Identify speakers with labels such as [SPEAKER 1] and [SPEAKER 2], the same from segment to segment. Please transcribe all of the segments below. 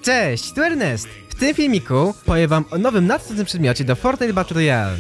[SPEAKER 1] Cześć, tu Ernest! W tym filmiku powiem wam o nowym nadchodzącym przedmiocie do Fortnite Battle Royale.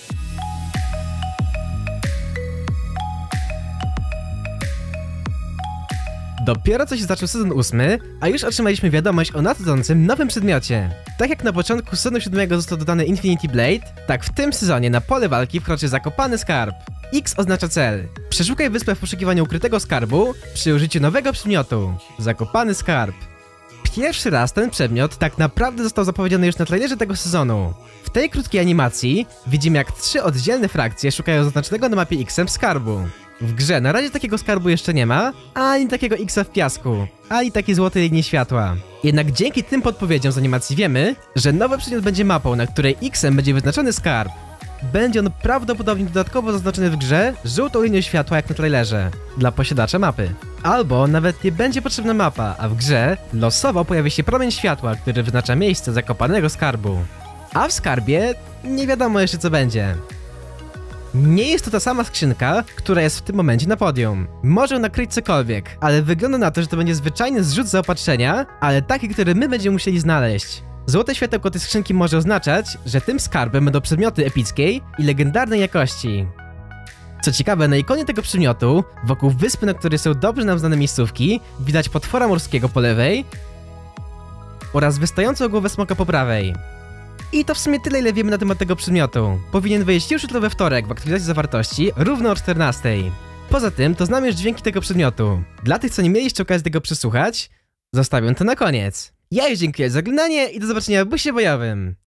[SPEAKER 1] Dopiero co się zaczął sezon 8, a już otrzymaliśmy wiadomość o nadchodzącym nowym przedmiocie. Tak jak na początku sezonu 7 został dodany Infinity Blade, tak w tym sezonie na pole walki wkroczy zakopany skarb. X oznacza cel. Przeszukaj wyspę w poszukiwaniu ukrytego skarbu przy użyciu nowego przedmiotu. Zakopany skarb. Pierwszy raz ten przedmiot tak naprawdę został zapowiedziany już na trailerze tego sezonu. W tej krótkiej animacji widzimy, jak 3 oddzielne frakcje szukają zaznaczonego na mapie X-em skarbu. W grze na razie takiego skarbu jeszcze nie ma, ani takiego X-a w piasku, ani takiej złotej linii światła. Jednak dzięki tym podpowiedziom z animacji wiemy, że nowy przedmiot będzie mapą, na której X-em będzie wyznaczony skarb. Będzie on prawdopodobnie dodatkowo zaznaczony w grze żółtą linią światła jak na trailerze, dla posiadacza mapy. Albo nawet nie będzie potrzebna mapa, a w grze losowo pojawi się promień światła, który wyznacza miejsce zakopanego skarbu. A w skarbie nie wiadomo jeszcze co będzie. Nie jest to ta sama skrzynka, która jest w tym momencie na podium. Może nakryć cokolwiek, ale wygląda na to, że to będzie zwyczajny zrzut zaopatrzenia, ale taki, który my będziemy musieli znaleźć. Złote światełko tej skrzynki może oznaczać, że tym skarbem będą przedmioty epickiej i legendarnej jakości. Co ciekawe, na ikonie tego przedmiotu, wokół wyspy, na której są dobrze nam znane miejscówki, widać potwora morskiego po lewej oraz wystającą głowę smoka po prawej. I to w sumie tyle, ile wiemy na temat tego przedmiotu. Powinien wyjść już jutro we wtorek w aktualizacji zawartości, równo o 14. Poza tym, to znamy już dźwięki tego przedmiotu. Dla tych, co nie mieliście okazji tego przesłuchać, zostawię to na koniec. Ja już dziękuję za oglądanie i do zobaczenia w busie bojowym.